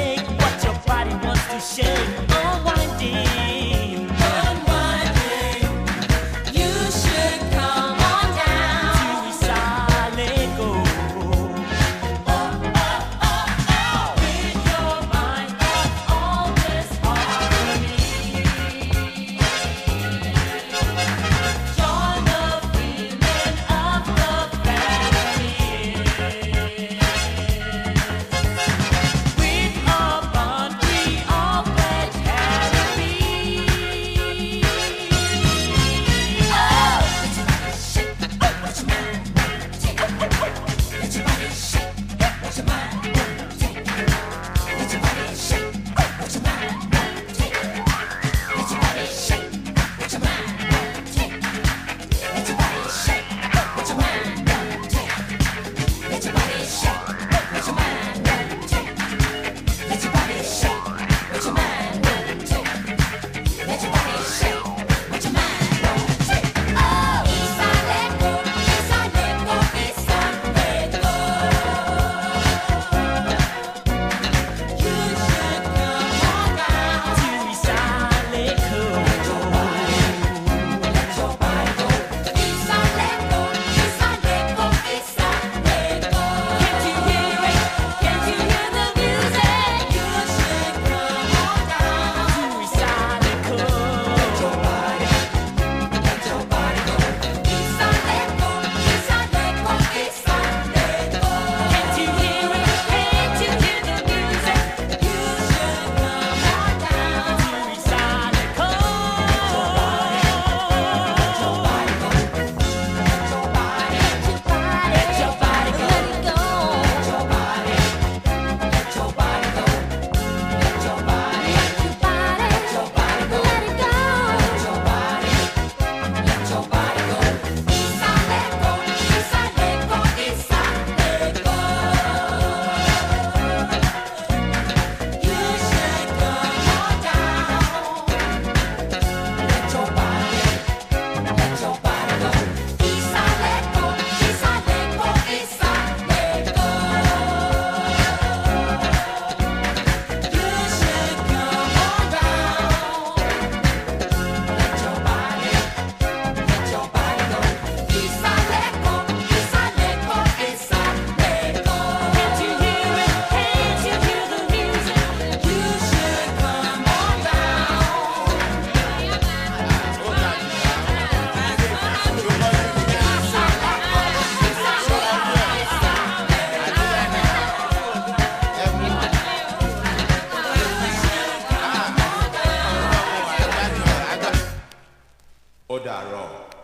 take what your body wants to shake. Unwinding, unwinding. You should come on down to Isale Eko. With your mind off all this harmony. Join the feeling of the family. With our bond, we all pledge happily. Oh, let your body shake, let your mind take. Let your body shake, let your mind take. Let your body shake, let your mind take. Let your body shake, let your mind take. Let your body shake, let your mind take. Let your body shake, let your mind take. Let your body shake, let your mind take. Let your body shake, let your mind take. Oh, Isale Eko, Isale Eko, Isale Eko. You should come on down to Isale Eko. Let your body go. Isale Eko, Isale Eko, Isale Eko. Can't you hear it? Can't you hear the music? You should come on down to Isale Eko. Let your body go. Isale Eko, Isale Eko, Isale Eko. Can't you hear it? Can't you hear the music? You should come on down to Isale Eko. Let your body go. Let your body go. Let it go. Let your body go. Let your body go. Let your body go. Let your body go. Let it go. Let your body go. Let your body go. Isale Eko, Isale Eko, Isale Eko. You should come on down. Let your body go. Isale Eko, Isale Eko, Isale Eko. You should come on down. Let your body go. Isale Eko, Isale Eko, Isale Eko. Can't you hear it? Can't you hear the music? You should come on down. Ó dàárọ̀.